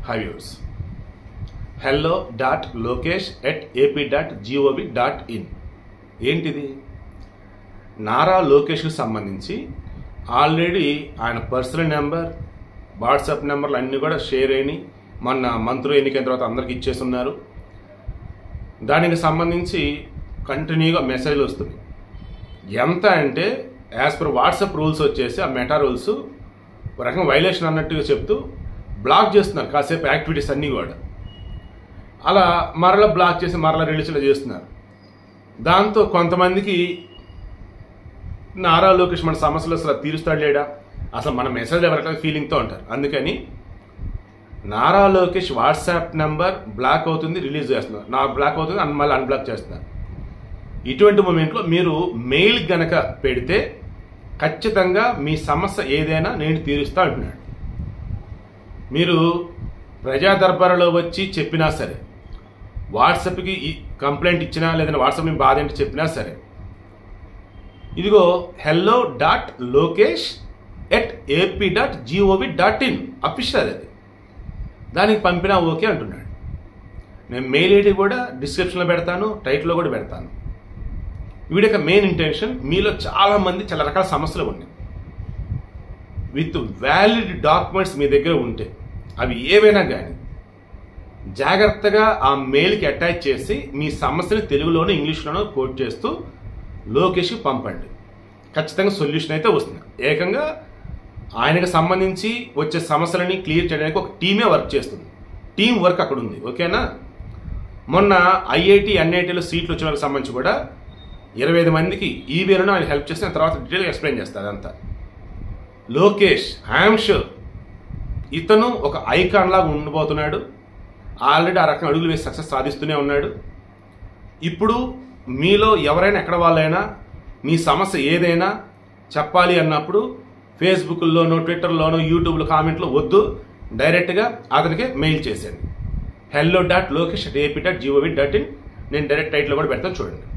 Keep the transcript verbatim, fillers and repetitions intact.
Hi viewers. hello dot lokesh at a p dot gov dot in ఏంటిది? నారా లోకేష్కి సంబంధించి already ఆయన personal number, WhatsApp నెంబర్లు అన్నీ కూడా షేర్ అయినాయి. మొన్న మంత్రులు ఎన్నికైన తర్వాత అందరికి ఇచ్చేస్తున్నారు. దానికి సంబంధించి కంటిన్యూగా మెసేజ్లు వస్తుంది. ఎంత అంటే యాజ్ పర్ వాట్సాప్ రూల్స్ వచ్చేసి ఆ మెటా రూల్స్ ఒక రకంగా వైలేషన్ అన్నట్టుగా చెప్తూ బ్లాక్ చేస్తున్నారు కాసేపు యాక్టివిటీస్ అన్నీ కూడా. అలా మరలా బ్లాక్ చేసి మరలా రిలీజ్లో చేస్తున్నారు. దాంతో కొంతమందికి నారా లోకేష్ మన సమస్యలు అసలు తీరుస్తాడు లేడా, అసలు మన మెసేజ్ ఎవరికైనా ఫీలింగ్తో ఉంటారు. అందుకని Nara Lokesh WhatsApp number block అవుతుంది, రిలీజ్ చేస్తున్నారు. నా బ్లాక్ అవుతుంది అని మళ్ళీ అన్బ్లాక్ చేస్తున్నారు. ఇటువంటి మూమెంట్లో మీరు మెయిల్ గనక పెడితే ఖచ్చితంగా మీ సమస్య ఏదైనా నేను తీరుస్తా అంటున్నాడు. మీరు ప్రజా దర్బారులో వచ్చి చెప్పినా సరే, వాట్సాప్కి కంప్లైంట్ ఇచ్చినా లేదంటే వాట్సాప్ మీ బాధ ఏంటి చెప్పినా సరే, ఇదిగో hello dot Lokesh at AP dot GOV dot in official అది, దానికి పంపినా ఓకే అంటున్నాడు. నేను మెయిల్ ఐడి కూడా డిస్క్రిప్షన్లో పెడతాను, టైటిల్లో కూడా పెడతాను. వీడి యొక్క మెయిన్ ఇంటెన్షన్, మీలో చాలా మంది చాలా రకాల సమస్యలు ఉన్నాయి. విత్ వ్యాలిడ్ డాక్యుమెంట్స్ మీ దగ్గర ఉంటే అవి ఏవైనా కానీ జాగ్రత్తగా ఆ మెయిల్కి అటాచ్ చేసి మీ సమస్యని తెలుగులోనూ ఇంగ్లీష్లోనూ కోట్ చేస్తూ లోకేష్కి పంపండి. ఖచ్చితంగా సొల్యూషన్ అయితే వస్తుంది. ఏకంగా ఆయనకు సంబంధించి వచ్చే సమస్యలని క్లియర్ చేయడానికి ఒక టీమే వర్క్ చేస్తుంది. టీం వర్క్ అక్కడ ఉంది. ఓకేనా? మొన్న ఐఐటి ఎన్ఐటీలో సీట్లు వచ్చిన వాళ్ళకి సంబంధించి కూడా ఇరవై ఐదు మందికి ఈవీలను ఆయన హెల్ప్ చేసిన తర్వాత డీటెయిల్గా ఎక్స్ప్లెయిన్ చేస్తారు అదంతా. లోకేష్ ఐఎమ్ షూర్ ఇతను ఒక ఐకాన్ లాగా ఉండబోతున్నాడు. ఆల్రెడీ ఆ రకంగా అడుగులు వేసి సక్సెస్ సాధిస్తూనే ఉన్నాడు. ఇప్పుడు మీలో ఎవరైనా ఎక్కడ వాళ్ళైనా మీ సమస్య ఏదైనా చెప్పాలి అన్నప్పుడు ఫేస్బుక్లోనో ట్విట్టర్లోనో యూట్యూబ్లో కామెంట్లో వద్దు, డైరెక్ట్గా అతనికి మెయిల్ చేసేయండి. Hello dot Lokesh at AP dot GOV dot in. నేను డైరెక్ట్ టైట్లో కూడా పెడతాను, చూడండి.